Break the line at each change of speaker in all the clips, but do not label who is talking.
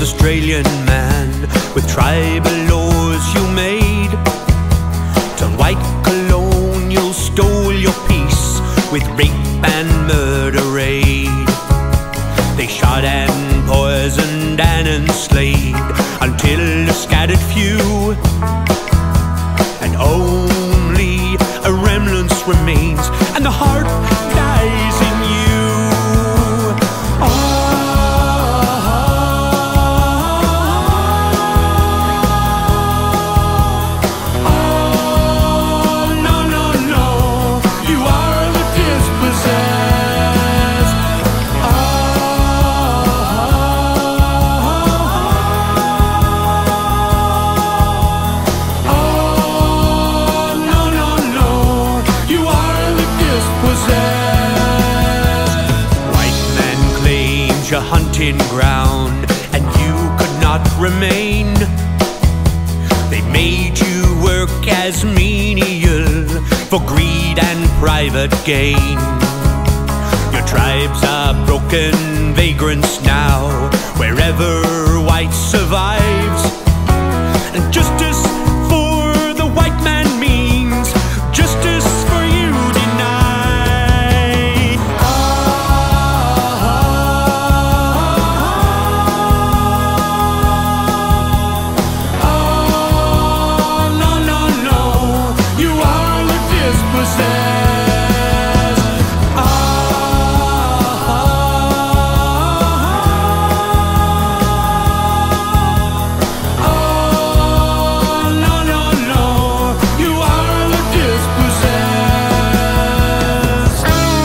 Australian man, with tribal laws you made. Till white colonials stole your peace with rape and murder raid. They shot and poisoned and enslaved until a scattered few, and only a remnant remains, and the heart dies in you. No, no, no, you are the dispossessed. No, no, no, you are the dispossessed. White man claims your hunting ground, and you could not remain. They made you work as menial for greed and private gain. Your tribes are broken vagrants now, wherever white survives. And justice for the white man means justice for you denied. No, no, no, you are the dispossessed. No, no, no, you are the dispossessed.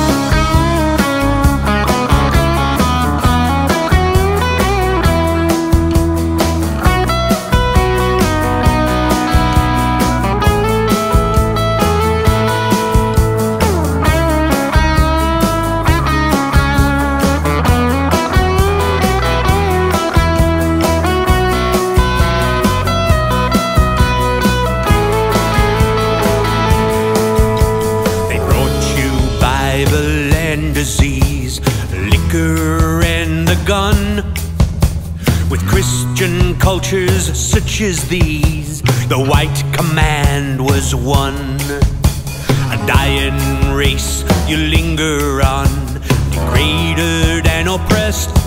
They brought you Bible and disease, liquor and the gun. With Christian cultures such as these, the white command was one. A dying race you linger on, degraded and oppressed.